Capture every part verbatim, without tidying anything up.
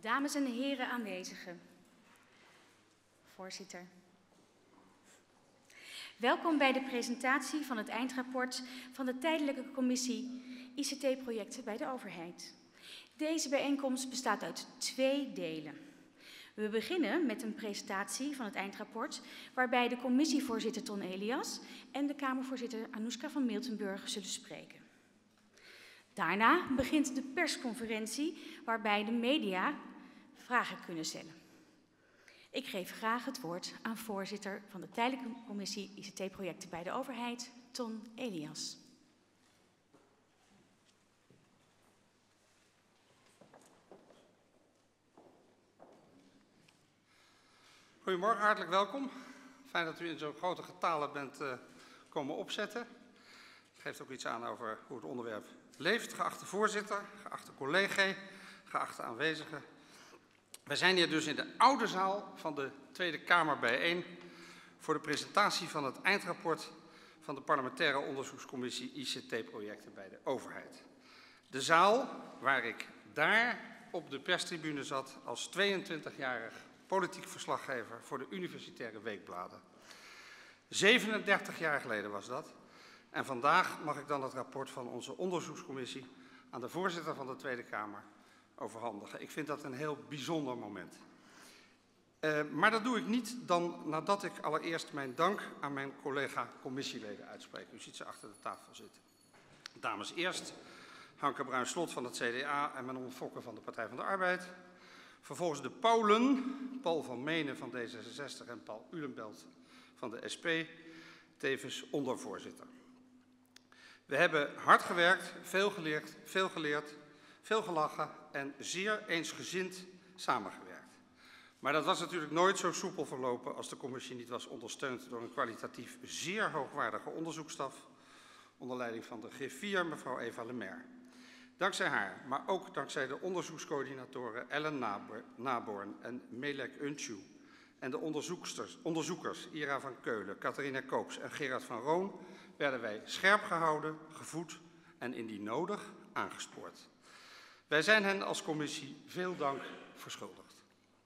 Dames en heren aanwezigen. Voorzitter. Welkom bij de presentatie van het eindrapport van de Tijdelijke Commissie I C T-projecten bij de overheid. Deze bijeenkomst bestaat uit twee delen. We beginnen met een presentatie van het eindrapport, waarbij de commissievoorzitter Ton Elias en de Kamervoorzitter Anoushka van Miltenburg zullen spreken. Daarna begint de persconferentie, waarbij de media vragen kunnen stellen. Ik geef graag het woord aan voorzitter van de Tijdelijke Commissie I C T-projecten bij de overheid, Ton Elias. Goedemorgen, hartelijk welkom. Fijn dat u in zo'n grote getalen bent uh, komen opzetten. Het geeft ook iets aan over hoe het onderwerp leeft. Geachte voorzitter, geachte collega, geachte aanwezigen. Wij zijn hier dus in de oude zaal van de Tweede Kamer bijeen voor de presentatie van het eindrapport van de parlementaire onderzoekscommissie I C T-projecten bij de overheid. De zaal waar ik daar op de perstribune zat als tweeëntwintigjarig politiek verslaggever voor de universitaire weekbladen. zevenendertig jaar geleden was dat. En vandaag mag ik dan het rapport van onze onderzoekscommissie aan de voorzitter van de Tweede Kamer overhandigen. Ik vind dat een heel bijzonder moment. Uh, maar dat doe ik niet dan nadat ik allereerst mijn dank aan mijn collega-commissieleden uitspreek. U ziet ze achter de tafel zitten. Dames eerst, Hanke Bruins-Slot van het C D A en Manon Fokke van de Partij van de Arbeid. Vervolgens de Paulen, Paul van Menen van D zesenzestig en Paul Ulenbelt van de S P, tevens ondervoorzitter. We hebben hard gewerkt, veel geleerd, veel geleerd, veel gelachen en zeer eensgezind samengewerkt. Maar dat was natuurlijk nooit zo soepel verlopen als de commissie niet was ondersteund door een kwalitatief zeer hoogwaardige onderzoeksstaf onder leiding van de griffier mevrouw Eva Lemaire. Dankzij haar, maar ook dankzij de onderzoekscoördinatoren Ellen Naborn en Melek Untju en de onderzoekers, onderzoekers Ira van Keulen, Catharina Koops en Gerard van Roon werden wij scherp gehouden, gevoed en indien nodig aangespoord. Wij zijn hen als commissie veel dank verschuldigd.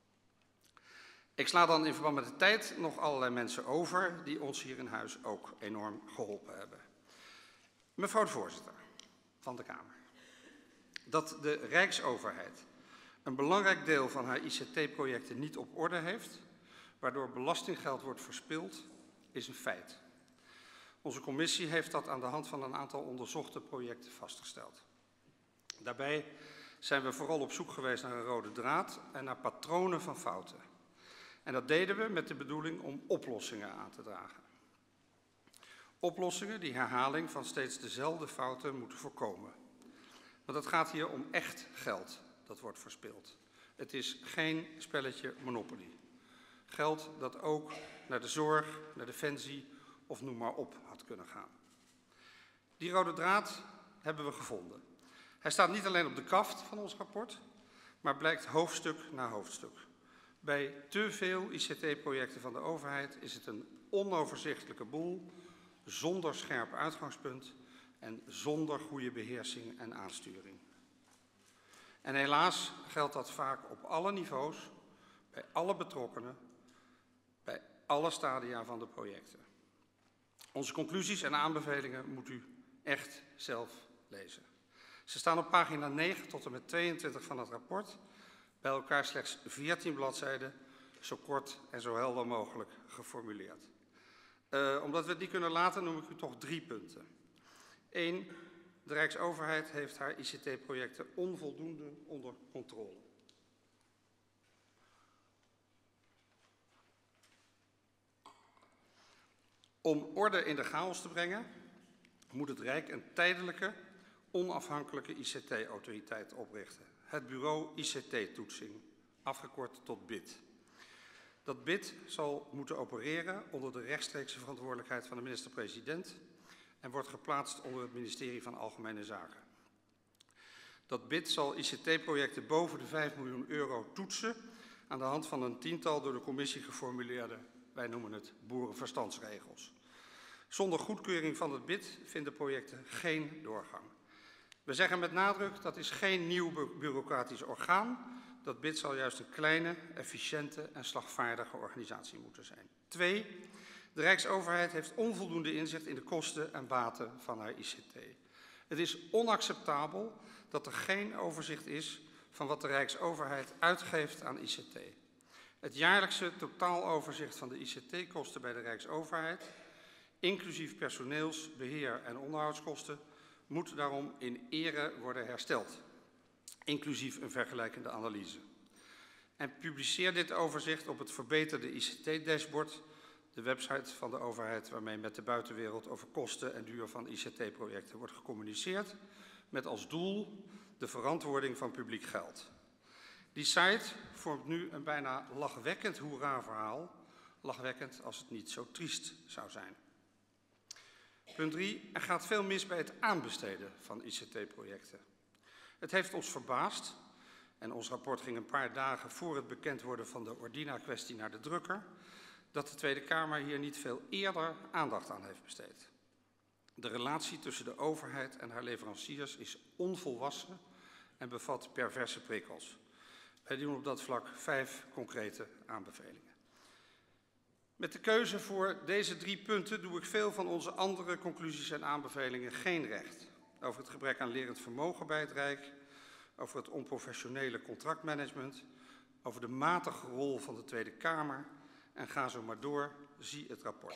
Ik sla dan in verband met de tijd nog allerlei mensen over die ons hier in huis ook enorm geholpen hebben. Mevrouw de voorzitter van de Kamer. Dat de Rijksoverheid een belangrijk deel van haar I C T-projecten niet op orde heeft, waardoor belastinggeld wordt verspild, is een feit. Onze commissie heeft dat aan de hand van een aantal onderzochte projecten vastgesteld. Daarbij zijn we vooral op zoek geweest naar een rode draad en naar patronen van fouten. En dat deden we met de bedoeling om oplossingen aan te dragen. Oplossingen die herhaling van steeds dezelfde fouten moeten voorkomen. Want het gaat hier om echt geld dat wordt verspild. Het is geen spelletje Monopoly. Geld dat ook naar de zorg, naar defensie of noem maar op had kunnen gaan. Die rode draad hebben we gevonden. Hij staat niet alleen op de kaft van ons rapport, maar blijkt hoofdstuk na hoofdstuk. Bij te veel I C T-projecten van de overheid is het een onoverzichtelijke boel, zonder scherp uitgangspunt en zonder goede beheersing en aansturing. En helaas geldt dat vaak op alle niveaus, bij alle betrokkenen, bij alle stadia van de projecten. Onze conclusies en aanbevelingen moet u echt zelf lezen. Ze staan op pagina negen tot en met tweeëntwintig van het rapport, bij elkaar slechts veertien bladzijden, zo kort en zo helder mogelijk geformuleerd. Uh, omdat we het niet kunnen laten, noem ik u toch drie punten. Eén, de Rijksoverheid heeft haar I C T-projecten onvoldoende onder controle. Om orde in de chaos te brengen, moet het Rijk een tijdelijke, onafhankelijke I C T-autoriteit oprichten. Het bureau I C T-toetsing, afgekort tot B I T. Dat B I T zal moeten opereren onder de rechtstreekse verantwoordelijkheid van de minister-president en wordt geplaatst onder het ministerie van Algemene Zaken. Dat B I T zal I C T-projecten boven de vijf miljoen euro toetsen aan de hand van een tiental door de commissie geformuleerde, wij noemen het boerenverstandsregels. Zonder goedkeuring van het B I T vinden projecten geen doorgang. We zeggen met nadruk, dat is geen nieuw bureaucratisch orgaan, dat B I T zal juist een kleine, efficiënte en slagvaardige organisatie moeten zijn. Twee, de Rijksoverheid heeft onvoldoende inzicht in de kosten en baten van haar I C T. Het is onacceptabel dat er geen overzicht is van wat de Rijksoverheid uitgeeft aan I C T. Het jaarlijkse totaaloverzicht van de I C T-kosten bij de Rijksoverheid, inclusief personeels-, beheer- en onderhoudskosten, moet daarom in ere worden hersteld, inclusief een vergelijkende analyse. En publiceer dit overzicht op het verbeterde I C T-dashboard, de website van de overheid waarmee met de buitenwereld over kosten en duur van I C T-projecten wordt gecommuniceerd, met als doel de verantwoording van publiek geld. Die site vormt nu een bijna lachwekkend hoera-verhaal, lachwekkend als het niet zo triest zou zijn. Punt drie, er gaat veel mis bij het aanbesteden van I C T-projecten. Het heeft ons verbaasd, en ons rapport ging een paar dagen voor het bekend worden van de Ordina-kwestie naar de drukker, dat de Tweede Kamer hier niet veel eerder aandacht aan heeft besteed. De relatie tussen de overheid en haar leveranciers is onvolwassen en bevat perverse prikkels. Wij doen op dat vlak vijf concrete aanbevelingen. Met de keuze voor deze drie punten doe ik veel van onze andere conclusies en aanbevelingen geen recht. Over het gebrek aan lerend vermogen bij het Rijk, over het onprofessionele contractmanagement, over de matige rol van de Tweede Kamer en ga zo maar door, zie het rapport.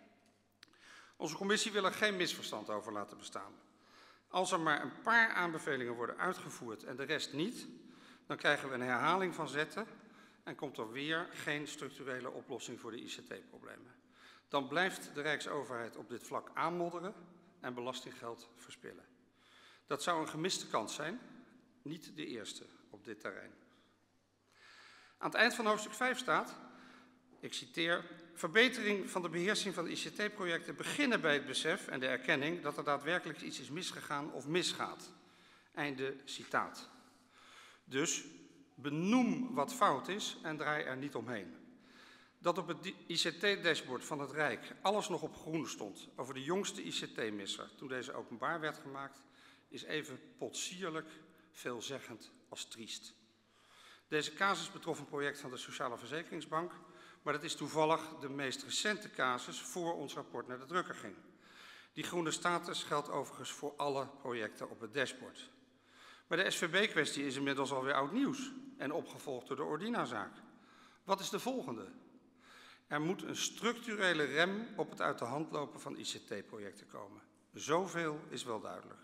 Onze commissie wil er geen misverstand over laten bestaan. Als er maar een paar aanbevelingen worden uitgevoerd en de rest niet, dan krijgen we een herhaling van zetten en komt er weer geen structurele oplossing voor de I C T-problemen. Dan blijft de Rijksoverheid op dit vlak aanmodderen en belastinggeld verspillen. Dat zou een gemiste kans zijn, niet de eerste op dit terrein. Aan het eind van hoofdstuk vijf staat, ik citeer, verbetering van de beheersing van de I C T-projecten beginnen bij het besef en de erkenning dat er daadwerkelijk iets is misgegaan of misgaat. Einde citaat. Dus benoem wat fout is en draai er niet omheen. Dat op het I C T-dashboard van het Rijk alles nog op groen stond over de jongste I C T-misser toen deze openbaar werd gemaakt, is even potsierlijk, veelzeggend als triest. Deze casus betrof een project van de Sociale Verzekeringsbank, maar dat is toevallig de meest recente casus voor ons rapport naar de drukker ging. Die groene status geldt overigens voor alle projecten op het dashboard. Maar de S V B-kwestie is inmiddels alweer oud nieuws en opgevolgd door de Ordina-zaak. Wat is de volgende? Er moet een structurele rem op het uit de hand lopen van I C T-projecten komen. Zoveel is wel duidelijk.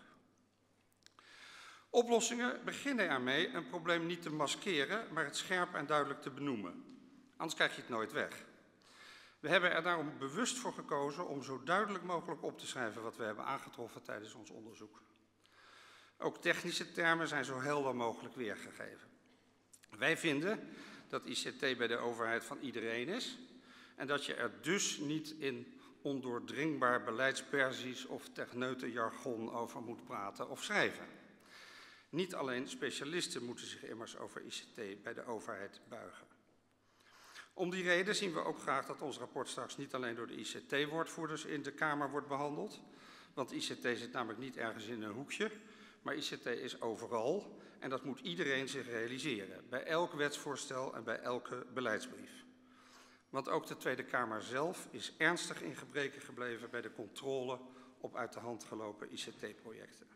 Oplossingen beginnen ermee een probleem niet te maskeren, maar het scherp en duidelijk te benoemen. Anders krijg je het nooit weg. We hebben er daarom bewust voor gekozen om zo duidelijk mogelijk op te schrijven wat we hebben aangetroffen tijdens ons onderzoek. Ook technische termen zijn zo helder mogelijk weergegeven. Wij vinden dat I C T bij de overheid van iedereen is en dat je er dus niet in ondoordringbaar beleidspersies of techneutenjargon over moet praten of schrijven. Niet alleen specialisten moeten zich immers over I C T bij de overheid buigen. Om die reden zien we ook graag dat ons rapport straks niet alleen door de I C T-woordvoerders in de Kamer wordt behandeld, want I C T zit namelijk niet ergens in een hoekje, maar I C T is overal en dat moet iedereen zich realiseren, bij elk wetsvoorstel en bij elke beleidsbrief. Want ook de Tweede Kamer zelf is ernstig in gebreke gebleven bij de controle op uit de hand gelopen I C T-projecten.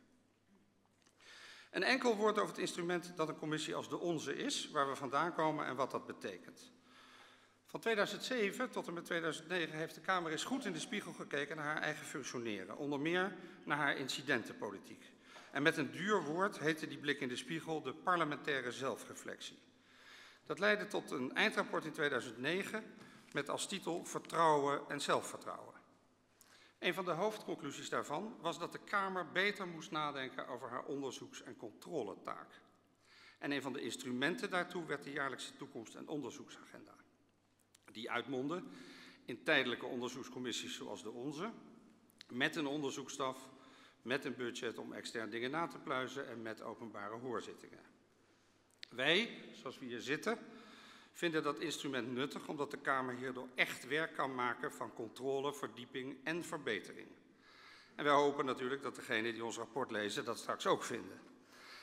Een enkel woord over het instrument dat een commissie als de onze is, waar we vandaan komen en wat dat betekent. Van tweeduizend zeven tot en met tweeduizend negen heeft de Kamer eens goed in de spiegel gekeken naar haar eigen functioneren, onder meer naar haar incidentenpolitiek. En met een duur woord heette die blik in de spiegel de parlementaire zelfreflectie. Dat leidde tot een eindrapport in tweeduizend negen met als titel Vertrouwen en zelfvertrouwen. Een van de hoofdconclusies daarvan was dat de Kamer beter moest nadenken over haar onderzoeks- en controletaak. En een van de instrumenten daartoe werd de jaarlijkse toekomst- en onderzoeksagenda. Die uitmondde in tijdelijke onderzoekscommissies zoals de onze, met een onderzoeksstaf, met een budget om extern dingen na te pluizen en met openbare hoorzittingen. Wij, zoals we hier zitten, vinden dat instrument nuttig omdat de Kamer hierdoor echt werk kan maken van controle, verdieping en verbetering. En wij hopen natuurlijk dat degenen die ons rapport lezen dat straks ook vinden.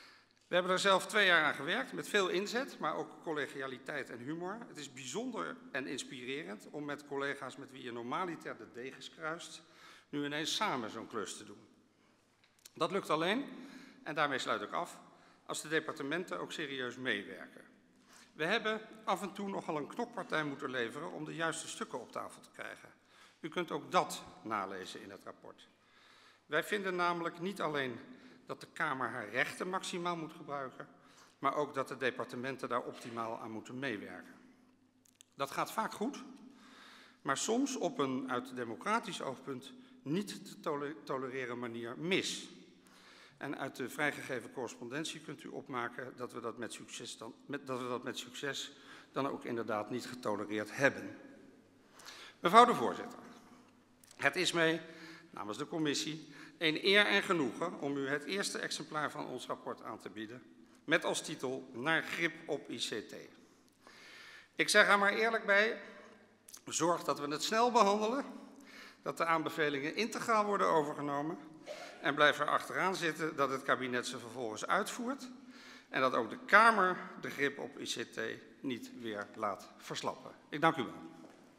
We hebben er zelf twee jaar aan gewerkt, met veel inzet, maar ook collegialiteit en humor. Het is bijzonder en inspirerend om met collega's met wie je normaliter de degens kruist, nu ineens samen zo'n klus te doen. Dat lukt alleen, en daarmee sluit ik af, als de departementen ook serieus meewerken. We hebben af en toe nogal een knokpartij moeten leveren om de juiste stukken op tafel te krijgen. U kunt ook dat nalezen in het rapport. Wij vinden namelijk niet alleen dat de Kamer haar rechten maximaal moet gebruiken, maar ook dat de departementen daar optimaal aan moeten meewerken. Dat gaat vaak goed, maar soms op een uit democratisch oogpunt niet te tole tolereren manier mis. En uit de vrijgegeven correspondentie kunt u opmaken dat we dat met succes dan, met, dat we dat met succes dan ook inderdaad niet getolereerd hebben. Mevrouw de voorzitter, het is mij namens de commissie een eer en genoegen om u het eerste exemplaar van ons rapport aan te bieden, met als titel Naar grip op I C T. Ik zeg er maar eerlijk bij, zorg dat we het snel behandelen, dat de aanbevelingen integraal worden overgenomen en blijf er achteraan zitten dat het kabinet ze vervolgens uitvoert en dat ook de Kamer de grip op I C T niet weer laat verslappen. Ik dank u wel.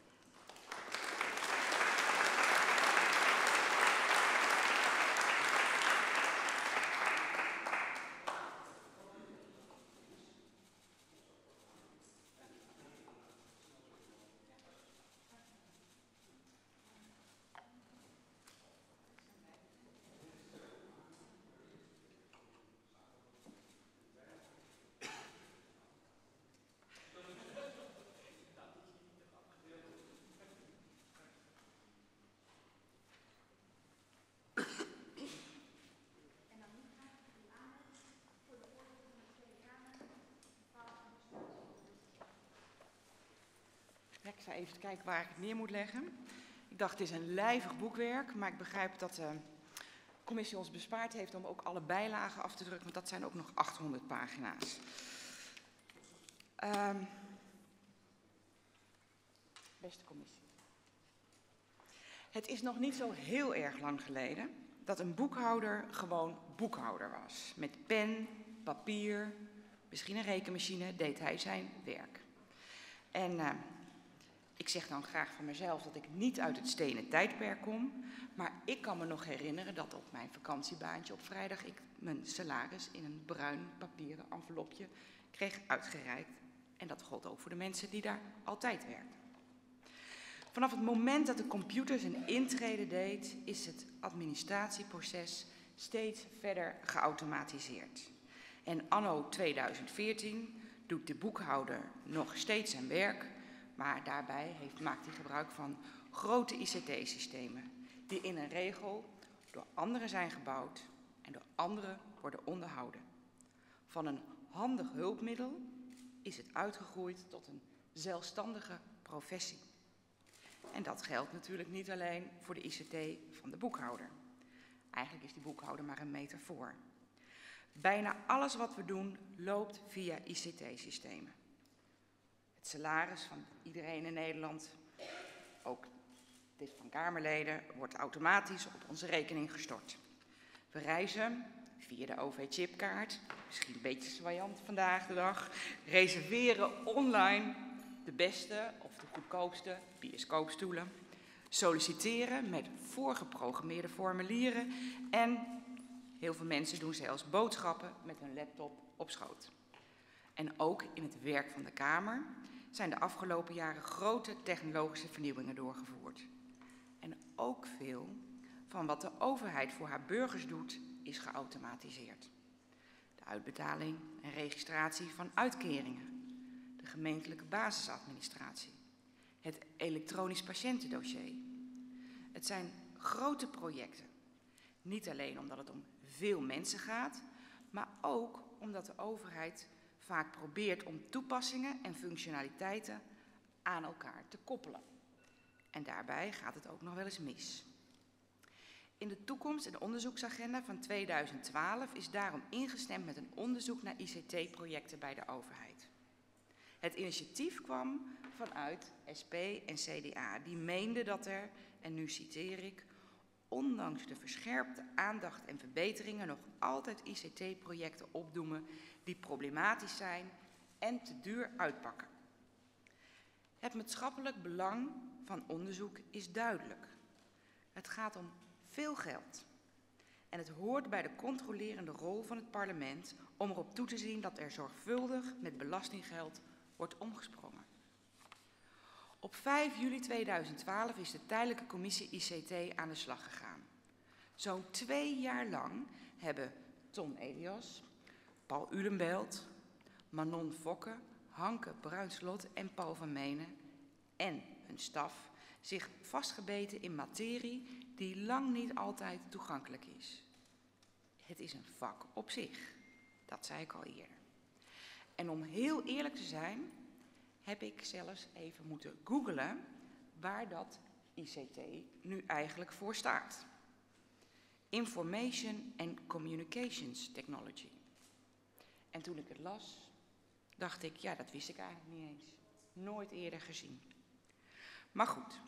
Ik ga even kijken waar ik het neer moet leggen. Ik dacht, het is een lijvig boekwerk, maar ik begrijp dat de commissie ons bespaard heeft om ook alle bijlagen af te drukken, want dat zijn ook nog achthonderd pagina's. Um, beste commissie. Het is nog niet zo heel erg lang geleden dat een boekhouder gewoon boekhouder was. Met pen, papier, misschien een rekenmachine deed hij zijn werk. En uh, ik zeg dan graag van mezelf dat ik niet uit het stenen tijdperk kom, maar ik kan me nog herinneren dat op mijn vakantiebaantje op vrijdag ik mijn salaris in een bruin papieren envelopje kreeg uitgereikt. En dat gold ook voor de mensen die daar altijd werkten. Vanaf het moment dat de computer zijn intrede deed, is het administratieproces steeds verder geautomatiseerd. En anno tweeduizend veertien doet de boekhouder nog steeds zijn werk, maar daarbij heeft, maakt hij gebruik van grote I C T-systemen, die in een regel door anderen zijn gebouwd en door anderen worden onderhouden. Van een handig hulpmiddel is het uitgegroeid tot een zelfstandige professie. En dat geldt natuurlijk niet alleen voor de I C T van de boekhouder. Eigenlijk is die boekhouder maar een metafoor. Bijna alles wat we doen loopt via I C T-systemen. Het salaris van iedereen in Nederland, ook dit van Kamerleden, wordt automatisch op onze rekening gestort. We reizen via de O V-chipkaart, misschien een beetje zwaaiant vandaag de dag, reserveren online de beste of de goedkoopste bioscoopstoelen, solliciteren met voorgeprogrammeerde formulieren en heel veel mensen doen zelfs boodschappen met hun laptop op schoot. En ook in het werk van de Kamer zijn de afgelopen jaren grote technologische vernieuwingen doorgevoerd. En ook veel van wat de overheid voor haar burgers doet, is geautomatiseerd. De uitbetaling en registratie van uitkeringen, de gemeentelijke basisadministratie, het elektronisch patiëntendossier. Het zijn grote projecten, niet alleen omdat het om veel mensen gaat, maar ook omdat de overheid vaak probeert om toepassingen en functionaliteiten aan elkaar te koppelen. En daarbij gaat het ook nog wel eens mis. In de toekomst- en onderzoeksagenda van tweeduizend twaalf is daarom ingestemd met een onderzoek naar I C T-projecten bij de overheid. Het initiatief kwam vanuit S P en C D A. Die meenden dat er, en nu citeer ik, ondanks de verscherpte aandacht en verbeteringen nog altijd I C T-projecten opdoemen die problematisch zijn en te duur uitpakken. Het maatschappelijk belang van onderzoek is duidelijk. Het gaat om veel geld. En het hoort bij de controlerende rol van het parlement om erop toe te zien dat er zorgvuldig met belastinggeld wordt omgesprongen. Op vijf juli tweeduizend twaalf is de tijdelijke commissie I C T aan de slag gegaan. Zo'n twee jaar lang hebben Ton Elias, Paul Ulenbelt, Manon Fokke, Hanke Bruinslot en Paul van Menen en hun staf zich vastgebeten in materie die lang niet altijd toegankelijk is. Het is een vak op zich, dat zei ik al eerder. En om heel eerlijk te zijn, heb ik zelfs even moeten googlen waar dat I C T nu eigenlijk voor staat. Information and Communications Technology. En toen ik het las, dacht ik, ja, dat wist ik eigenlijk niet eens. Nooit eerder gezien. Maar goed,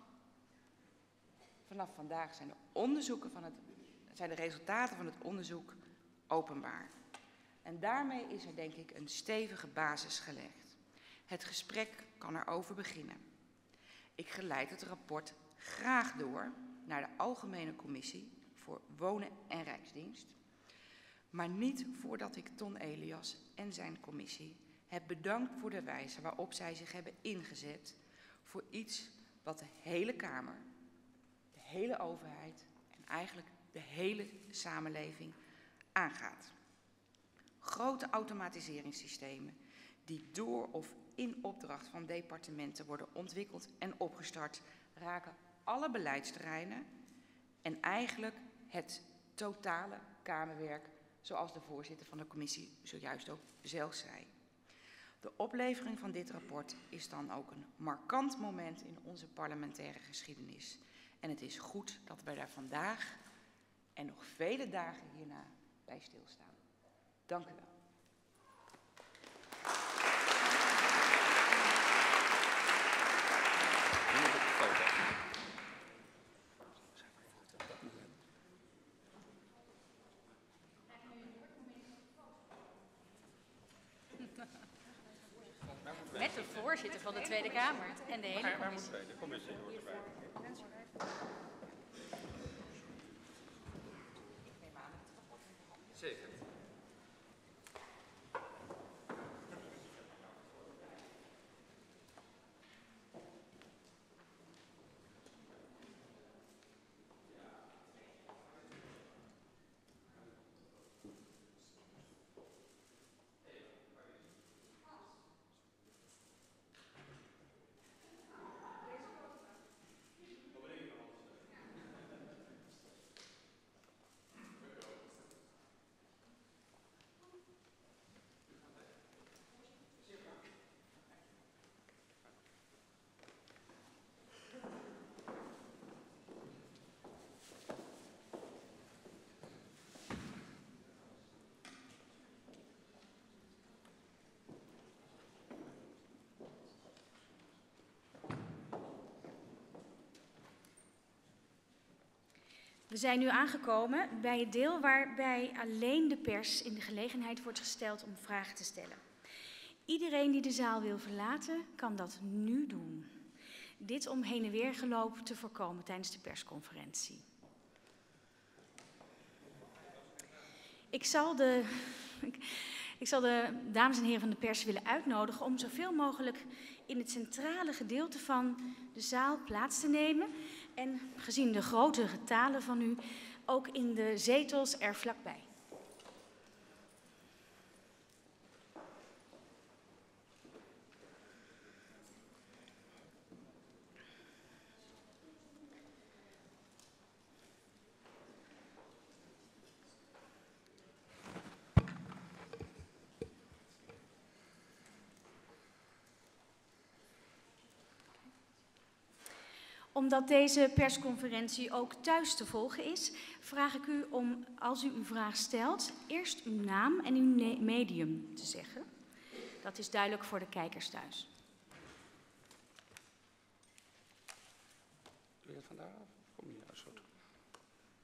vanaf vandaag zijn de, onderzoeken van het, zijn de resultaten van het onderzoek openbaar. En daarmee is er denk ik een stevige basis gelegd. Het gesprek kan erover beginnen. Ik geleid het rapport graag door naar de Algemene Commissie voor Wonen en Rijksdienst, maar niet voordat ik Ton Elias en zijn commissie heb bedankt voor de wijze waarop zij zich hebben ingezet voor iets wat de hele Kamer, de hele overheid en eigenlijk de hele samenleving aangaat. Grote automatiseringssystemen die door of in opdracht van departementen worden ontwikkeld en opgestart, raken alle beleidsterreinen en eigenlijk het totale Kamerwerk, zoals de voorzitter van de commissie zojuist ook zelf zei. De oplevering van dit rapport is dan ook een markant moment in onze parlementaire geschiedenis. En het is goed dat wij daar vandaag en nog vele dagen hierna bij stilstaan. Dank u wel. Met de voorzitter van de Tweede Kamer en de hele commissie. De commissie hoort erbij. Zeker. We zijn nu aangekomen bij het deel waarbij alleen de pers in de gelegenheid wordt gesteld om vragen te stellen. Iedereen die de zaal wil verlaten, kan dat nu doen. Dit om heen en weer geloop te voorkomen tijdens de persconferentie. Ik zal de, ik zal de dames en heren van de pers willen uitnodigen om zoveel mogelijk in het centrale gedeelte van de zaal plaats te nemen. En gezien de grote getalen van u, ook in de zetels er vlakbij. Omdat deze persconferentie ook thuis te volgen is, vraag ik u om, als u uw vraag stelt, eerst uw naam en uw medium te zeggen. Dat is duidelijk voor de kijkers thuis. Doe je het vandaag of kom je uit zo?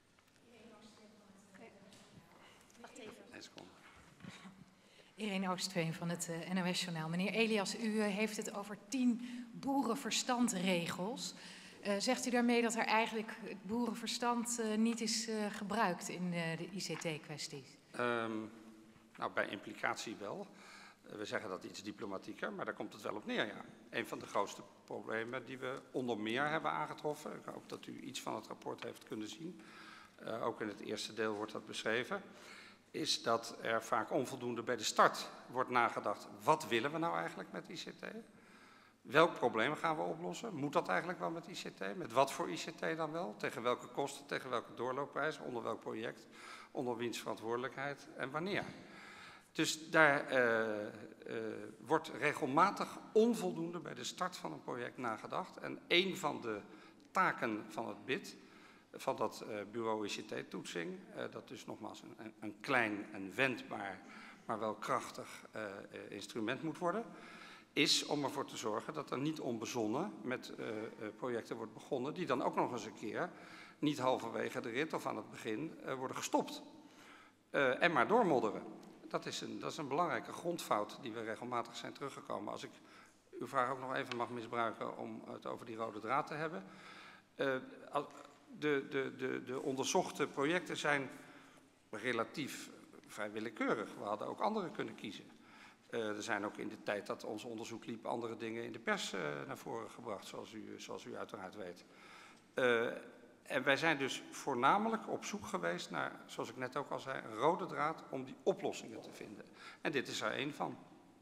Irene Oostveen van het uh, N O S-journaal. Meneer Elias, u uh, heeft het over tien boerenverstandregels. Uh, zegt u daarmee dat er eigenlijk het boerenverstand uh, niet is uh, gebruikt in uh, de I C T-kwesties? Um, nou, bij implicatie wel. Uh, we zeggen dat iets diplomatieker, maar daar komt het wel op neer, ja. Een van de grootste problemen die we onder meer hebben aangetroffen, ik hoop dat u iets van het rapport heeft kunnen zien, uh, ook in het eerste deel wordt dat beschreven, is dat er vaak onvoldoende bij de start wordt nagedacht. Wat willen we nou eigenlijk met I C T? Welk probleem gaan we oplossen? Moet dat eigenlijk wel met I C T? Met wat voor I C T dan wel? Tegen welke kosten, tegen welke doorloopprijs, onder welk project, onder wiens verantwoordelijkheid en wanneer? Dus daar uh, uh, wordt regelmatig onvoldoende bij de start van een project nagedacht. En een van de taken van het B I D, van dat uh, bureau I C T-toetsing, uh, dat dus nogmaals een, een klein en wendbaar, maar wel krachtig uh, uh, instrument moet worden, is om ervoor te zorgen dat er niet onbezonnen met uh, uh, projecten wordt begonnen, die dan ook nog eens een keer niet halverwege de rit of aan het begin uh, worden gestopt. Uh, en maar doormodderen. Dat is, een, dat is een belangrijke grondfout die we regelmatig zijn teruggekomen. Als ik uw vraag ook nog even mag misbruiken om het over die rode draad te hebben. Uh, de, de, de, de onderzochte projecten zijn relatief vrij willekeurig. We hadden ook andere kunnen kiezen. Uh, er zijn ook in de tijd dat ons onderzoek liep andere dingen in de pers uh, naar voren gebracht, zoals u, zoals u uiteraard weet. Uh, en wij zijn dus voornamelijk op zoek geweest naar, zoals ik net ook al zei, een rode draad om die oplossingen te vinden. En dit is er één van.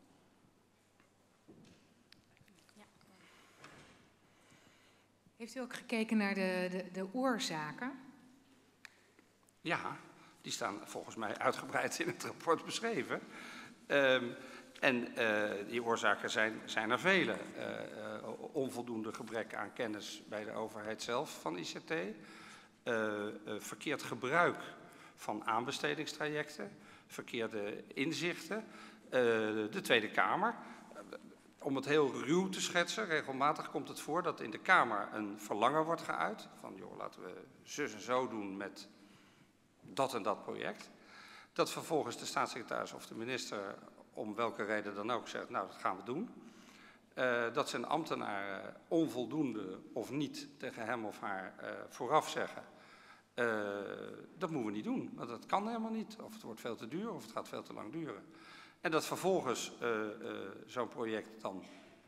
Ja. Heeft u ook gekeken naar de, de, de oorzaken? Ja, die staan volgens mij uitgebreid in het rapport beschreven. Um, en uh, die oorzaken zijn, zijn er vele. Uh, uh, onvoldoende gebrek aan kennis bij de overheid zelf van I C T. Uh, uh, verkeerd gebruik van aanbestedingstrajecten. Verkeerde inzichten. Uh, de Tweede Kamer. Uh, om het heel ruw te schetsen, regelmatig komt het voor dat in de Kamer een verlangen wordt geuit. Van joh, laten we zus en zo doen met dat en dat project. Dat vervolgens de staatssecretaris of de minister, om welke reden dan ook, zegt, nou dat gaan we doen. Uh, dat zijn ambtenaren onvoldoende of niet tegen hem of haar uh, vooraf zeggen. Uh, dat moeten we niet doen, want dat kan helemaal niet. Of het wordt veel te duur of het gaat veel te lang duren. En dat vervolgens uh, uh, zo'n project dan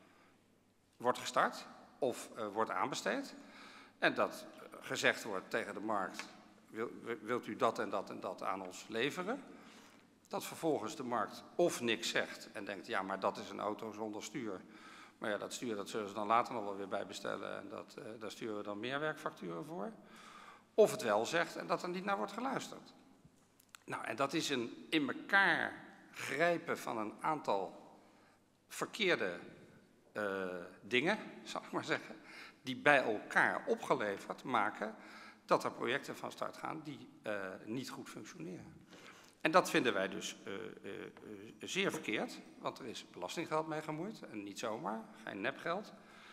wordt gestart of uh, wordt aanbesteed. En dat gezegd wordt tegen de markt, wil, wilt u dat en dat en dat aan ons leveren? Dat vervolgens de markt of niks zegt en denkt, ja, maar dat is een auto zonder stuur. Maar ja, dat stuur dat zullen ze dan later nog wel weer bijbestellen en dat, uh, daar sturen we dan meer werkfacturen voor. Of het wel zegt en dat er niet naar wordt geluisterd. Nou, en dat is een in elkaar grijpen van een aantal verkeerde uh, dingen, zal ik maar zeggen, die bij elkaar opgeleverd maken dat er projecten van start gaan die uh, niet goed functioneren. En dat vinden wij dus uh, uh, uh, zeer verkeerd, want er is belastinggeld mee gemoeid en niet zomaar, geen nepgeld.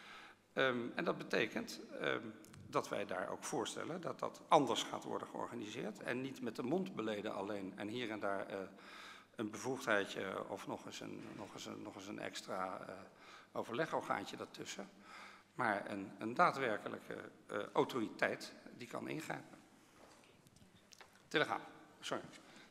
Um, en dat betekent um, dat wij daar ook voorstellen dat dat anders gaat worden georganiseerd en niet met de mond beleden alleen en hier en daar uh, een bevoegdheidje of nog eens een, nog eens een, nog eens een extra uh, overlegorgaantje daartussen, maar een, een daadwerkelijke uh, autoriteit die kan ingrijpen. Telegraaf, sorry.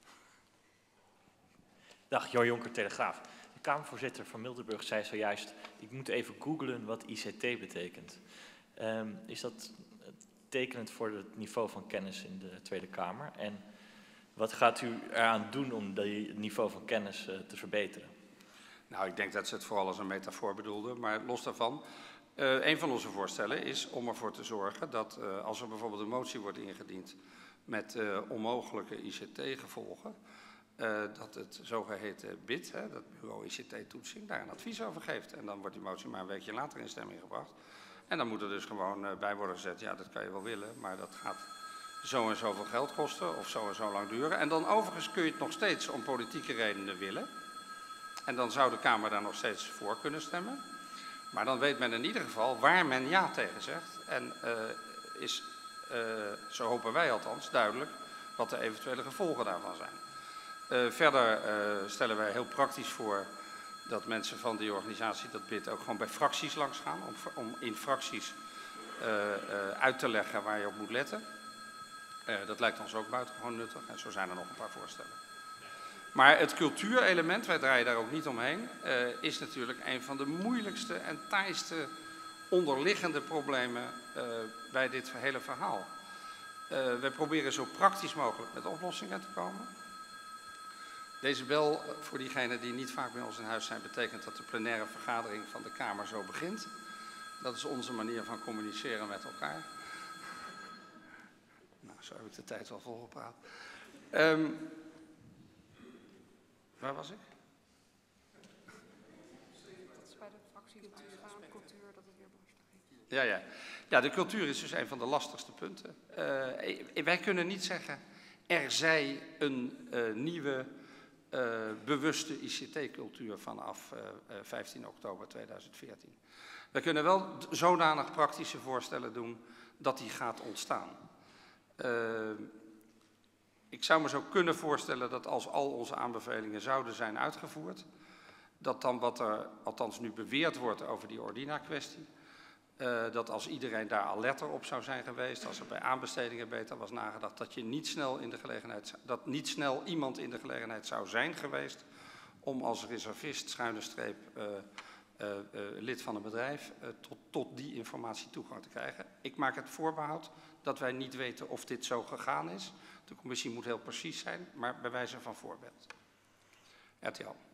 Dag, Jo Jonker, Telegraaf. De Kamervoorzitter van Miltenburg zei zojuist, ik moet even googlen wat I C T betekent. Um, is dat tekenend voor het niveau van kennis in de Tweede Kamer? En wat gaat u eraan doen om het niveau van kennis uh, te verbeteren? Nou, ik denk dat ze het vooral als een metafoor bedoelde, maar los daarvan. Uh, een van onze voorstellen is om ervoor te zorgen dat uh, als er bijvoorbeeld een motie wordt ingediend met uh, onmogelijke I C T-gevolgen, uh, dat het zogeheten B I D, hè, dat bureau I C T-toetsing, daar een advies over geeft. En dan wordt die motie maar een weekje later in stemming gebracht. En dan moet er dus gewoon uh, bij worden gezet, ja, dat kan je wel willen, maar dat gaat zo en zoveel geld kosten of zo en zo lang duren. En dan overigens kun je het nog steeds om politieke redenen willen. En dan zou de Kamer daar nog steeds voor kunnen stemmen. Maar dan weet men in ieder geval waar men ja tegen zegt. En uh, is, uh, zo hopen wij althans, duidelijk wat de eventuele gevolgen daarvan zijn. Uh, verder uh, stellen wij heel praktisch voor dat mensen van die organisatie, dat B I D, ook gewoon bij fracties langs gaan. Om, om in fracties uh, uh, uit te leggen waar je op moet letten. Uh, dat lijkt ons ook buitengewoon nuttig en zo zijn er nog een paar voorstellen. Maar het cultuurelement, wij draaien daar ook niet omheen, uh, is natuurlijk een van de moeilijkste en taaiste onderliggende problemen uh, bij dit hele verhaal. Uh, wij proberen zo praktisch mogelijk met oplossingen te komen. Deze bel, voor diegenen die niet vaak bij ons in huis zijn, betekent dat de plenaire vergadering van de Kamer zo begint. Dat is onze manier van communiceren met elkaar. Nou, zo heb ik de tijd wel volgepraat. Um, waar was ik? Dat is bij de fractie cultuur gaan, cultuur, dat het weer belasting is. Ja, ja. Ja, de cultuur is dus een van de lastigste punten. Uh, wij kunnen niet zeggen, er zij een uh, nieuwe, uh, bewuste I C T-cultuur vanaf uh, vijftien oktober tweeduizend veertien. We kunnen wel zodanig praktische voorstellen doen dat die gaat ontstaan. Uh, ik zou me zo kunnen voorstellen dat als al onze aanbevelingen zouden zijn uitgevoerd, dat dan wat er althans nu beweerd wordt over die Ordina-kwestie, uh, dat als iedereen daar alerter op zou zijn geweest, als er bij aanbestedingen beter was nagedacht, dat je niet snel in de gelegenheid, dat niet snel iemand in de gelegenheid zou zijn geweest om als reservist, schuine streep, uh, uh, uh, lid van een bedrijf, uh, tot, tot die informatie toegang te krijgen. Ik maak het voorbehoud dat wij niet weten of dit zo gegaan is. De commissie moet heel precies zijn, maar bij wijze van voorbeeld. R T L.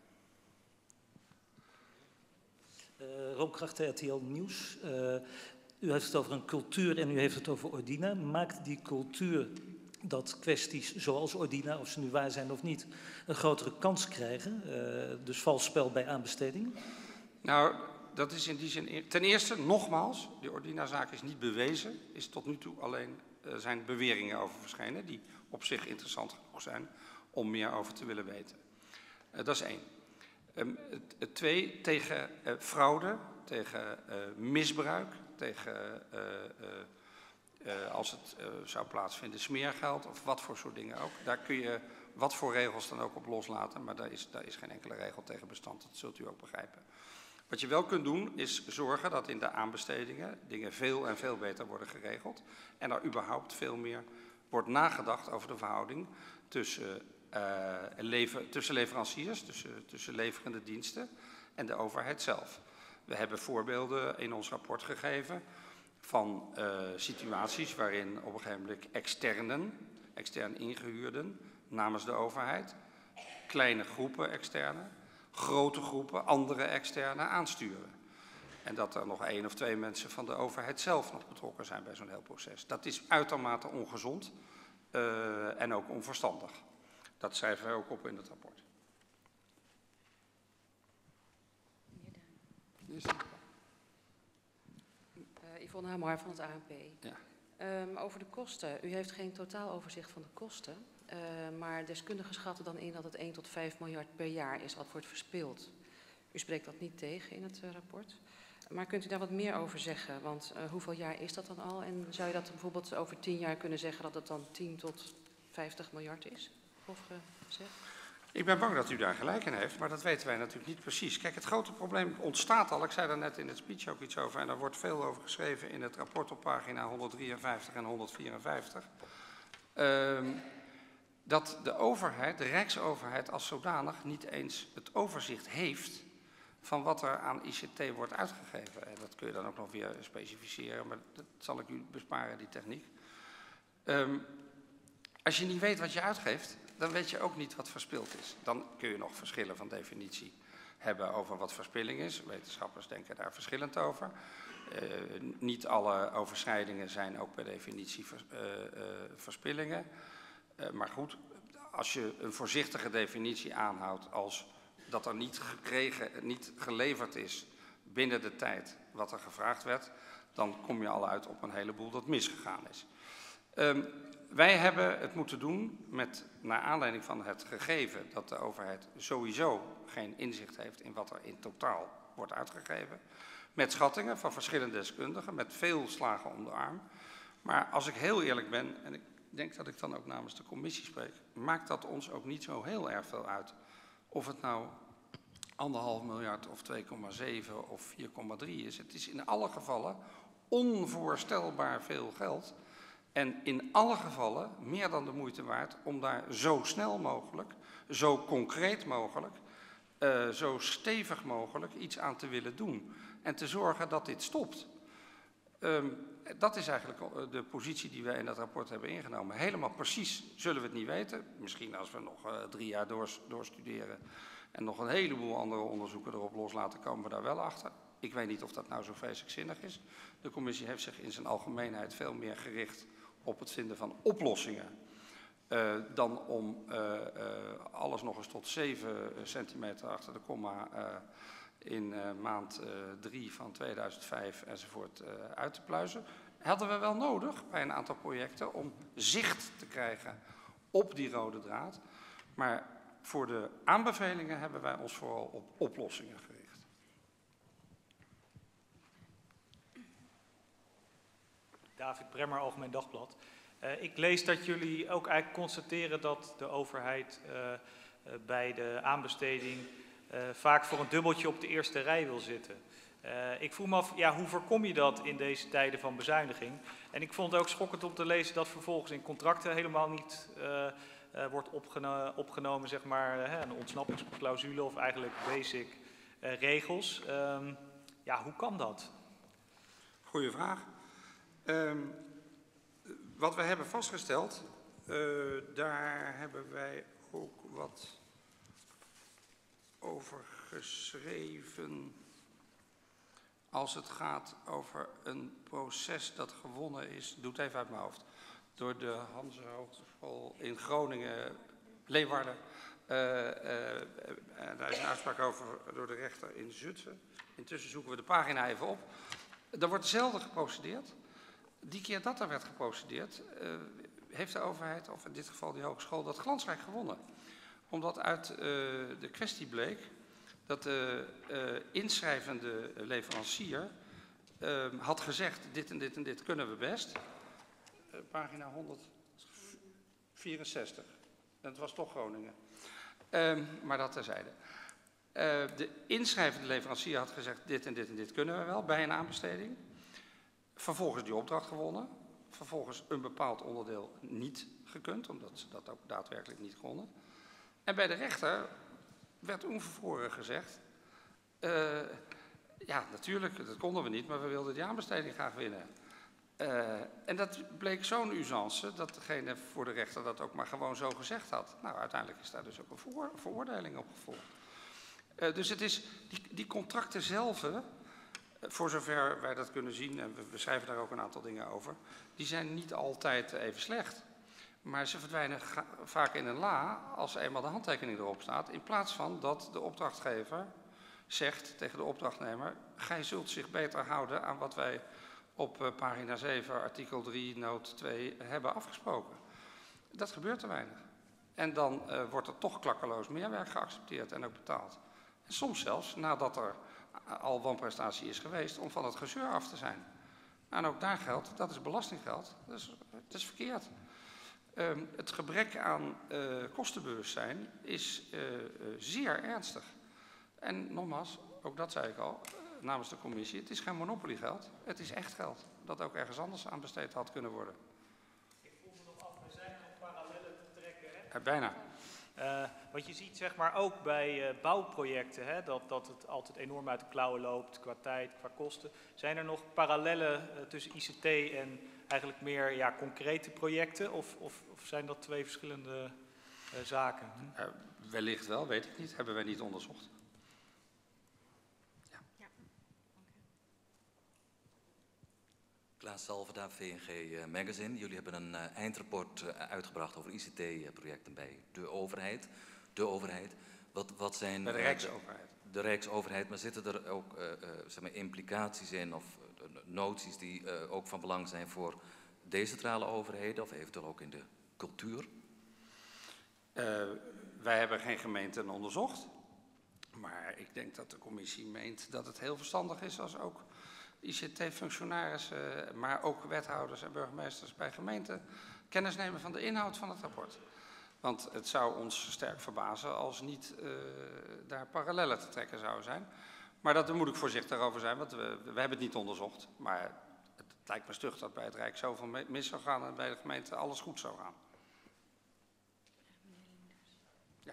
Uh, Roomkrachten R T L Nieuws. Uh, u heeft het over een cultuur en u heeft het over Ordina. Maakt die cultuur dat kwesties zoals Ordina, of ze nu waar zijn of niet, een grotere kans krijgen? Uh, dus vals spel bij aanbestedingen? Nou, dat is in die zin... Ten eerste, nogmaals, de Ordina-zaak is niet bewezen. Is tot nu toe alleen uh, zijn beweringen over verschenen, die op zich interessant genoeg zijn om meer over te willen weten. Uh, dat is één. Um, het, het twee, tegen uh, fraude, tegen uh, misbruik, tegen uh, uh, uh, als het uh, zou plaatsvinden smeergeld of wat voor soort dingen ook. Daar kun je wat voor regels dan ook op loslaten, maar daar is, daar is geen enkele regel tegen bestand, dat zult u ook begrijpen. Wat je wel kunt doen is zorgen dat in de aanbestedingen dingen veel en veel beter worden geregeld en er überhaupt veel meer wordt nagedacht over de verhouding tussen Uh, lever, tussen leveranciers, tussen, tussen leverende diensten en de overheid zelf. We hebben voorbeelden in ons rapport gegeven van uh, situaties waarin op een gegeven moment externen, extern ingehuurden namens de overheid, kleine groepen externen, grote groepen andere externen aansturen. En dat er nog één of twee mensen van de overheid zelf nog betrokken zijn bij zo'n heel proces. Dat is uitermate ongezond uh, en ook onverstandig. Dat schrijven wij ook op in het rapport. Uh, Yvonne Hamer van het A N P. Ja. Um, over de kosten. U heeft geen totaaloverzicht van de kosten. Uh, maar deskundigen schatten dan in dat het één tot vijf miljard per jaar is wat wordt verspild. U spreekt dat niet tegen in het uh, rapport. Maar kunt u daar wat meer over zeggen? Want uh, hoeveel jaar is dat dan al? En zou je dat bijvoorbeeld over tien jaar kunnen zeggen dat het dan tien tot vijftig miljard is? Of, uh, zeg? Ik ben bang dat u daar gelijk in heeft, maar dat weten wij natuurlijk niet precies. Kijk, het grote probleem ontstaat al, ik zei daar net in het speech ook iets over, en daar wordt veel over geschreven in het rapport op pagina honderddrieënvijftig en honderdvierenvijftig. Uh, dat de overheid, de Rijksoverheid als zodanig, niet eens het overzicht heeft van wat er aan I C T wordt uitgegeven. En dat kun je dan ook nog weer specificeren, maar dat zal ik u besparen, die techniek. Um, als je niet weet wat je uitgeeft, dan weet je ook niet wat verspild is. Dan kun je nog verschillen van definitie hebben over wat verspilling is. Wetenschappers denken daar verschillend over. Uh, niet alle overschrijdingen zijn ook per definitie vers, uh, uh, verspillingen. Uh, maar goed, als je een voorzichtige definitie aanhoudt als dat er niet gekregen, niet geleverd is binnen de tijd wat er gevraagd werd, dan kom je al uit op een heleboel dat misgegaan is. Um, Wij hebben het moeten doen met, naar aanleiding van het gegeven dat de overheid sowieso geen inzicht heeft in wat er in totaal wordt uitgegeven. Met schattingen van verschillende deskundigen, met veel slagen om de arm. Maar als ik heel eerlijk ben, en ik ik denk dat ik dan ook namens de commissie spreek, maakt dat ons ook niet zo heel erg veel uit. Of het nou anderhalf miljard of twee komma zeven of vier komma drie is. Het is in alle gevallen onvoorstelbaar veel geld. En in alle gevallen meer dan de moeite waard om daar zo snel mogelijk, zo concreet mogelijk, uh, zo stevig mogelijk iets aan te willen doen. En te zorgen dat dit stopt. Um, dat is eigenlijk de positie die wij in dat rapport hebben ingenomen. Helemaal precies zullen we het niet weten. Misschien als we nog uh, drie jaar doors, doorstuderen en nog een heleboel andere onderzoeken erop loslaten, komen we daar wel achter. Ik weet niet of dat nou zo vreselijk zinnig is. De commissie heeft zich in zijn algemeenheid veel meer gericht op het vinden van oplossingen. Uh, dan om uh, uh, alles nog eens tot zeven centimeter achter de komma uh, in uh, maand uh, drie van tweeduizend vijf enzovoort uh, uit te pluizen. Hadden we wel nodig bij een aantal projecten om zicht te krijgen op die rode draad. Maar voor de aanbevelingen hebben wij ons vooral op oplossingen gericht. David Bremmer, Algemeen Dagblad. Uh, ik lees dat jullie ook eigenlijk constateren dat de overheid uh, uh, bij de aanbesteding uh, vaak voor een dubbeltje op de eerste rij wil zitten. Uh, ik vroeg me af, ja, hoe voorkom je dat in deze tijden van bezuiniging? En ik vond het ook schokkend om te lezen dat vervolgens in contracten helemaal niet uh, uh, wordt opgeno opgenomen, zeg maar, uh, een ontsnappingsclausule of eigenlijk basic uh, regels. Um, ja, hoe kan dat? Goeie vraag. Um, wat we hebben vastgesteld, uh, daar hebben wij ook wat over geschreven. Als het gaat over een proces dat gewonnen is, doe het even uit mijn hoofd, door de Hanze Hogeschool in Groningen, Leeuwarden. Uh, uh, uh, daar is een uitspraak over door de rechter in Zutphen. Intussen zoeken we de pagina even op. Er wordt zelden geprocedeerd. Die keer dat er werd geprocedeerd, uh, heeft de overheid, of in dit geval die hogeschool, dat glansrijk gewonnen. Omdat uit uh, de kwestie bleek dat de uh, inschrijvende leverancier uh, had gezegd, dit en dit en dit kunnen we best. Uh, pagina honderdvierenzestig. En het was toch Groningen. Uh, maar dat terzijde. Uh, de inschrijvende leverancier had gezegd, dit en dit en dit kunnen we wel bij een aanbesteding. Vervolgens die opdracht gewonnen. Vervolgens een bepaald onderdeel niet gekund, omdat ze dat ook daadwerkelijk niet konden. En bij de rechter werd onvervroren gezegd, uh, ja natuurlijk, dat konden we niet, maar we wilden die aanbesteding graag winnen. Uh, en dat bleek zo'n usance dat degene voor de rechter dat ook maar gewoon zo gezegd had. Nou, uiteindelijk is daar dus ook een veroor veroordeling op gevolgd. Uh, dus het is, die, die contracten zelf, uh, voor zover wij dat kunnen zien, en we, we schrijven daar ook een aantal dingen over, die zijn niet altijd even slecht. Maar ze verdwijnen vaak in een la als eenmaal de handtekening erop staat, in plaats van dat de opdrachtgever zegt tegen de opdrachtnemer, gij zult zich beter houden aan wat wij op uh, pagina zeven, artikel drie, noot twee hebben afgesproken. Dat gebeurt te weinig. En dan uh, wordt er toch klakkeloos meer werk geaccepteerd en ook betaald. En soms zelfs nadat er al wanprestatie is geweest om van het gezeur af te zijn. En ook daar geldt, dat is belastinggeld, dus het is verkeerd. Um, het gebrek aan uh, kostenbewustzijn is uh, uh, zeer ernstig. En nogmaals, ook dat zei ik al, uh, namens de commissie, het is geen monopoliegeld, het is echt geld. Dat ook ergens anders aan besteed had kunnen worden. Ik vroeg me nog af, er zijn nog parallellen te trekken, hè? Uh, bijna. Uh, wat je ziet zeg maar ook bij uh, bouwprojecten, hè, dat, dat het altijd enorm uit de klauwen loopt qua tijd, qua kosten. Zijn er nog parallellen uh, tussen I C T en eigenlijk meer ja, concrete projecten of, of, of zijn dat twee verschillende uh, zaken? Hm? Uh, wellicht wel, weet ik niet, hebben wij niet onderzocht. Ja. Ja. Klaas Salverda, V N G uh, Magazine. Jullie hebben een uh, eindrapport uh, uitgebracht over I C T-projecten bij de overheid. De overheid. Wat, wat zijn... Bij de Rijksoverheid. Uh, de, de Rijksoverheid, maar zitten er ook uh, uh, zeg maar implicaties in of uh, noties die uh, ook van belang zijn voor decentrale overheden of eventueel ook in de cultuur? Uh, wij hebben geen gemeenten onderzocht. Maar ik denk dat de commissie meent dat het heel verstandig is als ook I C T-functionarissen, maar ook wethouders en burgemeesters bij gemeenten kennis nemen van de inhoud van het rapport. Want het zou ons sterk verbazen als niet uh, daar parallellen te trekken zouden zijn. Maar dat, daar moet ik voorzichtig over zijn, want we, we hebben het niet onderzocht. Maar het, het lijkt me stug dat bij het Rijk zoveel mis zou gaan en bij de gemeente alles goed zou gaan. Ja.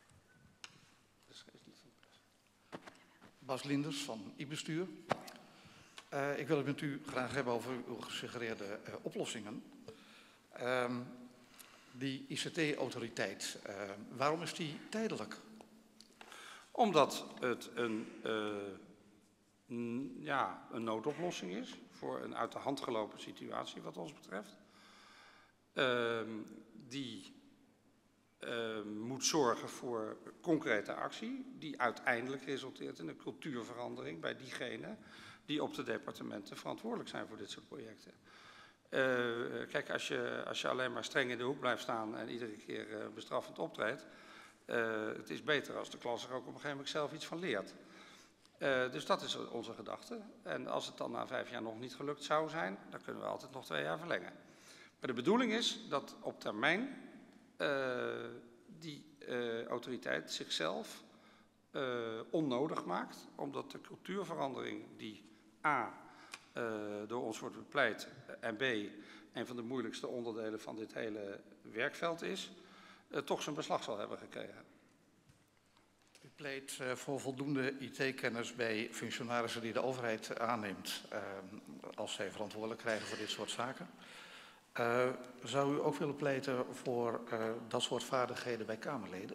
Bas Linders van I-bestuur. Uh, ik wil het met u graag hebben over uw gesuggereerde uh, oplossingen. Um, die I C T-autoriteit, uh, waarom is die tijdelijk? Omdat het een, uh, n, ja, een noodoplossing is voor een uit de hand gelopen situatie wat ons betreft. Uh, die uh, moet zorgen voor concrete actie die uiteindelijk resulteert in een cultuurverandering bij diegenen die op de departementen verantwoordelijk zijn voor dit soort projecten. Uh, kijk, als je, als je alleen maar streng in de hoek blijft staan en iedere keer uh, bestraffend optreedt, uh, het is beter als de klas er ook op een gegeven moment zelf iets van leert. Uh, dus dat is onze gedachte. En als het dan na vijf jaar nog niet gelukt zou zijn, dan kunnen we altijd nog twee jaar verlengen. Maar de bedoeling is dat op termijn uh, die uh, autoriteit zichzelf uh, onnodig maakt, omdat de cultuurverandering die A, Uh, door ons wordt bepleit en B, een van de moeilijkste onderdelen van dit hele werkveld is, uh, toch zijn beslag zal hebben gekregen. U pleit uh, voor voldoende I T-kennis bij functionarissen die de overheid aanneemt uh, als zij verantwoordelijk krijgen voor dit soort zaken. Uh, zou u ook willen pleiten voor uh, dat soort vaardigheden bij Kamerleden?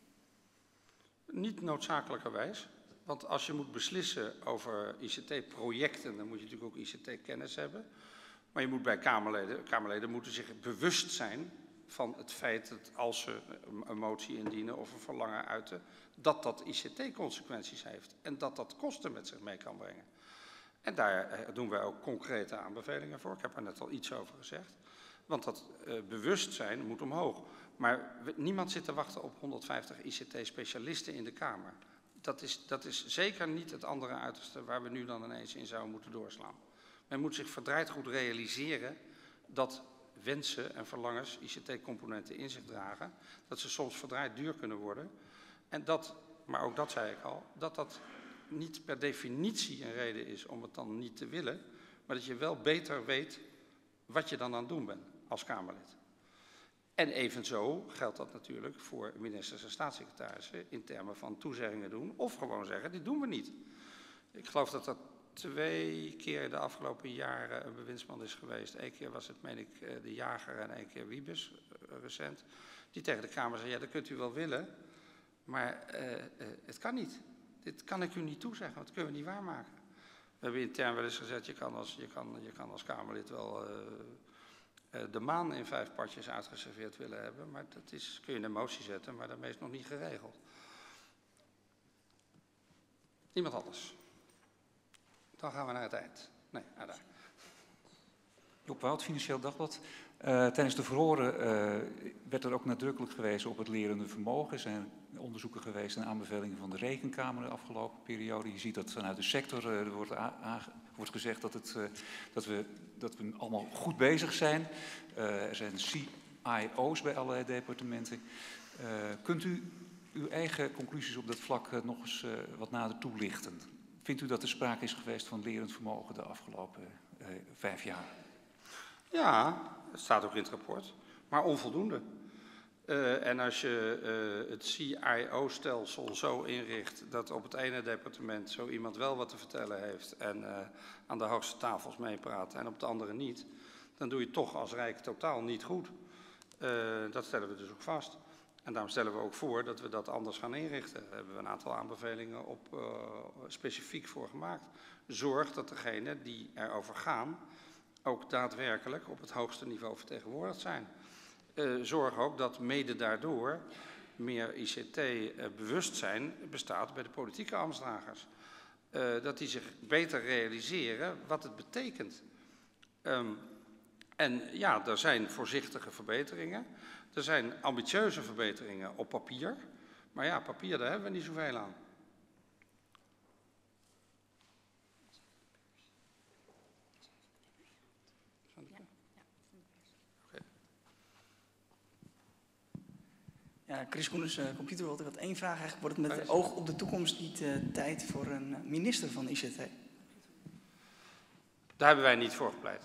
Niet noodzakelijkerwijs. Want als je moet beslissen over I C T-projecten, dan moet je natuurlijk ook I C T-kennis hebben. Maar je moet bij Kamerleden, Kamerleden moeten zich bewust zijn van het feit dat als ze een motie indienen of een verlangen uiten, dat dat I C T-consequenties heeft en dat dat kosten met zich mee kan brengen. En daar doen wij ook concrete aanbevelingen voor. Ik heb er net al iets over gezegd. Want dat uh, bewustzijn moet omhoog. Maar we, niemand zit te wachten op honderdvijftig I C T-specialisten in de Kamer. Dat is, dat is zeker niet het andere uiterste waar we nu dan ineens in zouden moeten doorslaan. Men moet zich verdraaid goed realiseren dat wensen en verlangens I C T-componenten in zich dragen. Dat ze soms verdraaid duur kunnen worden. En dat, maar ook dat zei ik al, dat dat niet per definitie een reden is om het dan niet te willen. Maar dat je wel beter weet wat je dan aan het doen bent als Kamerlid. En evenzo geldt dat natuurlijk voor ministers en staatssecretarissen in termen van toezeggingen doen of gewoon zeggen, dit doen we niet. Ik geloof dat er twee keer de afgelopen jaren een bewindsman is geweest. Eén keer was het, meen ik, de Jager en één keer Wiebes, recent. Die tegen de Kamer zei, ja, dat kunt u wel willen, maar uh, uh, het kan niet. Dit kan ik u niet toezeggen, want dat kunnen we niet waarmaken. We hebben intern wel eens gezegd, je kan als, je kan, je kan als Kamerlid wel uh, uh, de maan in vijf partjes uitgeserveerd willen hebben. Maar dat is, kun je in een motie zetten, maar daarmee is het nog niet geregeld. Iemand anders? Dan gaan we naar het eind. Nee, naar daar. Job Wout, Financieel Dagblad. Uh, tijdens de verhoren uh, werd er ook nadrukkelijk gewezen op het lerende vermogen. Er zijn onderzoeken geweest en aanbevelingen van de Rekenkamer de afgelopen periode. Je ziet dat vanuit de sector uh, er wordt, wordt gezegd dat, het, uh, dat, we, dat we allemaal goed bezig zijn. Uh, er zijn C I O's bij allerlei departementen. Uh, kunt u uw eigen conclusies op dat vlak uh, nog eens uh, wat nader toelichten? Vindt u dat er sprake is geweest van lerend vermogen de afgelopen uh, vijf jaar? Ja, het staat ook in het rapport, maar onvoldoende. Uh, en als je uh, het C I O-stelsel zo inricht dat op het ene departement zo iemand wel wat te vertellen heeft en uh, aan de hoogste tafels meepraat en op de andere niet, dan doe je het toch als Rijk totaal niet goed. Uh, dat stellen we dus ook vast. En daarom stellen we ook voor dat we dat anders gaan inrichten. Daar hebben we een aantal aanbevelingen op uh, specifiek voor gemaakt. Zorg dat degenen die erover gaan ook daadwerkelijk op het hoogste niveau vertegenwoordigd zijn. Uh, zorg ook dat mede daardoor meer I C T-bewustzijn bestaat bij de politieke ambtsdragers. Uh, dat die zich beter realiseren wat het betekent. Um, en ja, er zijn voorzichtige verbeteringen. Er zijn ambitieuze verbeteringen op papier. Maar ja, papier, daar hebben we niet zoveel aan. Ja, Chris Koenens, uh, Computer World. Ik had één vraag eigenlijk. Wordt het met oog op de toekomst niet uh, tijd voor een minister van I C T? Daar hebben wij niet voor gepleit.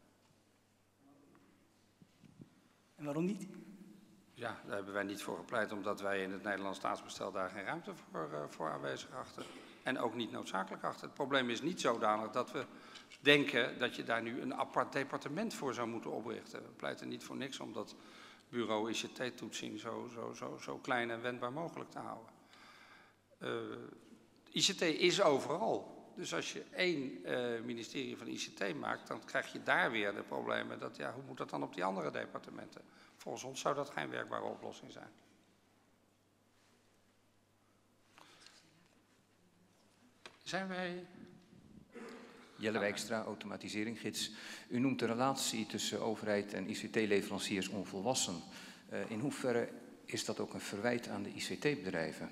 En waarom niet? Ja, daar hebben wij niet voor gepleit, omdat wij in het Nederlands staatsbestel daar geen ruimte voor, uh, voor aanwezig achten. En ook niet noodzakelijk achter. Het probleem is niet zodanig dat we denken dat je daar nu een apart departement voor zou moeten oprichten. We pleiten niet voor niks om dat bureau I C T-toetsing zo, zo, zo, zo klein en wendbaar mogelijk te houden. Uh, I C T is overal. Dus als je één uh, ministerie van I C T maakt, dan krijg je daar weer de problemen. Dat, ja, hoe moet dat dan op die andere departementen? Volgens ons zou dat geen werkbare oplossing zijn. Zijn wij... Jelle Wijkstra, automatiseringsgids. U noemt de relatie tussen overheid en I C T-leveranciers onvolwassen. Uh, in hoeverre is dat ook een verwijt aan de I C T-bedrijven?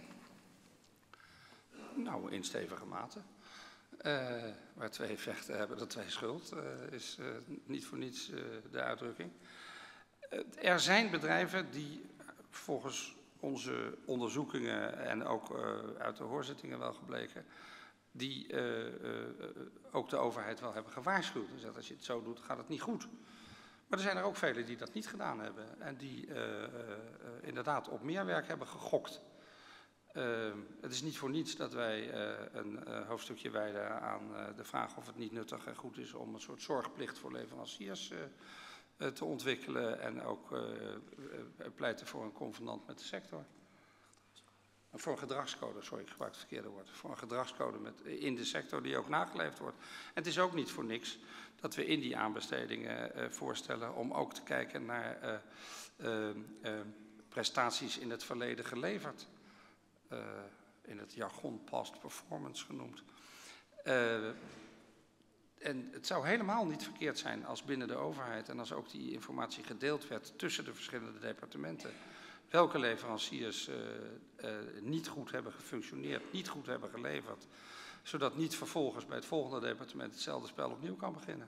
Nou, in stevige mate. Uh, waar twee vechten hebben, dat twee schuld, uh, is uh, niet voor niets uh, de uitdrukking. Uh, er zijn bedrijven die volgens onze onderzoekingen en ook uh, uit de hoorzittingen wel gebleken, die uh, uh, ook de overheid wel hebben gewaarschuwd. En zegt, als je het zo doet, gaat het niet goed. Maar er zijn er ook velen die dat niet gedaan hebben en die uh, uh, inderdaad op meer werk hebben gegokt. Uh, het is niet voor niets dat wij uh, een uh, hoofdstukje wijden aan uh, de vraag of het niet nuttig en goed is om een soort zorgplicht voor leveranciers uh, uh, te ontwikkelen en ook uh, uh, pleiten voor een convenant met de sector. Voor een gedragscode, sorry, ik gebruik het verkeerde woord. Voor een gedragscode met, in de sector die ook nageleefd wordt. En het is ook niet voor niks dat we in die aanbestedingen uh, voorstellen om ook te kijken naar uh, uh, uh, prestaties in het verleden geleverd. Uh, in het jargon past performance genoemd. Uh, en het zou helemaal niet verkeerd zijn als binnen de overheid en als ook die informatie gedeeld werd tussen de verschillende departementen, welke leveranciers uh, uh, niet goed hebben gefunctioneerd, niet goed hebben geleverd, zodat niet vervolgens bij het volgende departement hetzelfde spel opnieuw kan beginnen.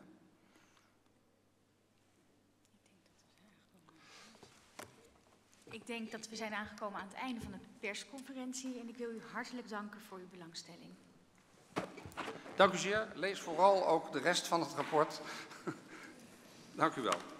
Ik denk dat we zijn aangekomen aan het einde van de persconferentie en ik wil u hartelijk danken voor uw belangstelling. Dank u zeer. Lees vooral ook de rest van het rapport. Dank u wel.